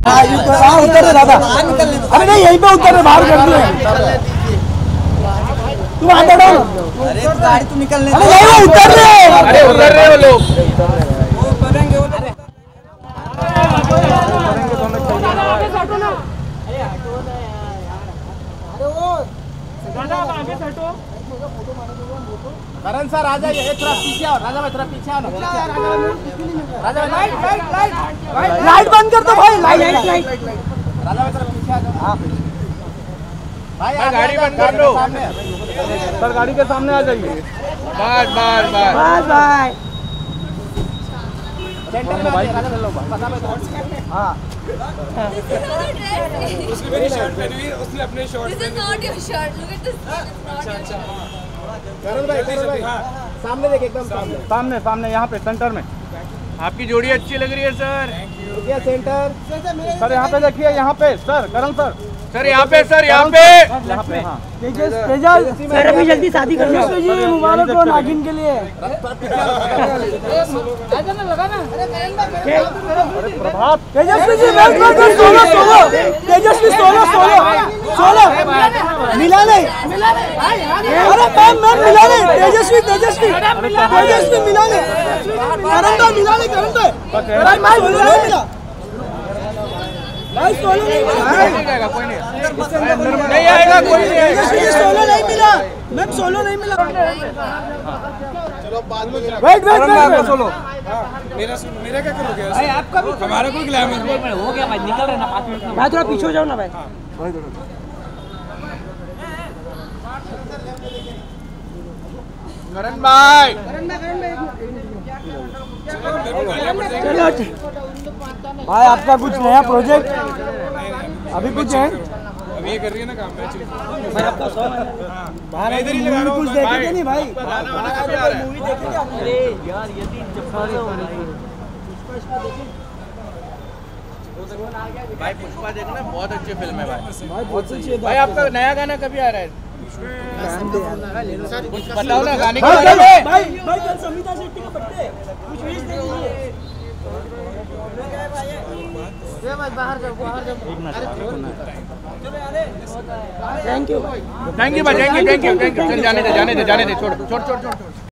उतर दादा, अरे नहीं यहीं पे उतर, बाहर कर दिए तुम, आते डालो। अरे गाड़ी तू निकलने, अरे उतर रहे, अरे उतर रहे हो लोग। करण सर आ जाइए, थोड़ा पीछे आओ राजा भाई, थोड़ा पीछे आओ ना। राजा भाई लाइट बंद कर दो भाई, लाइट राजा भाई थोड़ा पीछे आ जाओ। भाई गाड़ी बंद कर दो सर, गाड़ी के सामने आ जाइए। बस बस बस बाय। सेंटर में भाई राजा भाई, हां उसने मेरी शर्ट पहनी हुई है, उसने अपने shirt. This is not your shirt. Look at this. अच्छा करण भाई सामने देख, एकदम सामने सामने यहाँ पे सेंटर में। आपकी जोड़ी अच्छी लग रही है सर। सेंटर सर, यहाँ पे देखिए, यहाँ पे सर, करण सर, सर यहाँ पे, सर यहाँ पे, यहाँ पे। हाँ सर, अभी जल्दी शादी कर लो जी, मुबारक हो नागिन के लिए। प्रभात तेजस्वी जी, तेजस्वी सोलो मिला नहीं, अरे मैम मिला नहीं, तेजस्वी मिला नहीं, करण तो मिला नहीं, करण तो भाई सोलो नहीं मिला, कोई नहीं आएगा, कोई नहीं आएगा। सोलो नहीं मिला मैम, सोलो नहीं मिला। चलो बाद में वेट सोलो। मेरा क्या करोगे भाई, आपका भी हमारा कोई ग्लैमर नहीं हो गया भाई, निकल रहे ना 5 मिनट। भाई थोड़ा पीछे हो जाओ ना भाई। करण भाई चलो भाई, आपका कुछ नया प्रोजेक्ट अभी कुछ है? अभी ये कर रही है ना काम में भाई आपका सॉन्ग है बाहर, इधर ही लगा रहा हूं। कुछ देखेंगे नहीं भाई, मूवी देखेंगे आप? अरे यार ये तीन चप्पल भाई, पुष्पा देखना, बहुत अच्छी फिल्म है भाई, बहुत अच्छी है भाई। आपका नया गाना कभी आ रहा है? कुछ बताओ ना गाने के भाई। बारे में। भाई कल समिता शेट्टी के बर्थडे, कुछ विश दे दीजिए। बाहर जाओ। थैंक यू भाई, थैंक यू, चल जाने दे, छोड़।